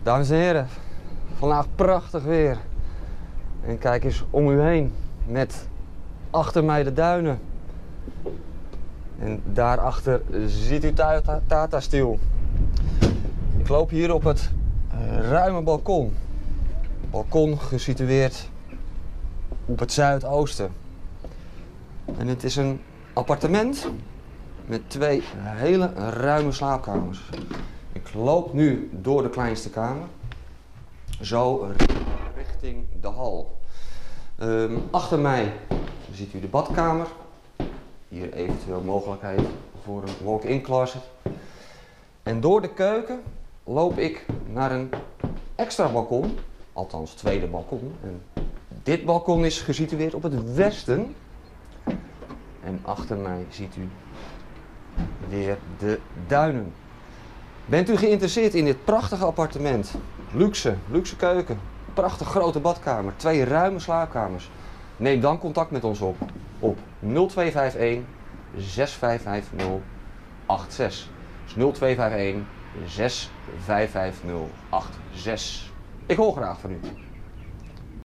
Dames en heren, vandaag prachtig weer. En kijk eens om u heen met achter mij de duinen. En daarachter ziet u Tata Steel. Ik loop hier op het ruime balkon. Balkon gesitueerd op het zuidoosten. En het is een appartement met 2 hele ruime slaapkamers. Ik loop nu door de kleinste kamer, zo richting de hal. Achter mij ziet u de badkamer. Hier eventueel mogelijkheid voor een walk-in closet. En door de keuken loop ik naar een extra balkon, althans tweede balkon. En dit balkon is gesitueerd op het westen. En achter mij ziet u weer de duinen. Bent u geïnteresseerd in dit prachtige appartement? Luxe keuken, prachtig grote badkamer, 2 ruime slaapkamers. Neem dan contact met ons op 0251 6550 86. Dus 0251 6550 86. Ik hoor graag van u.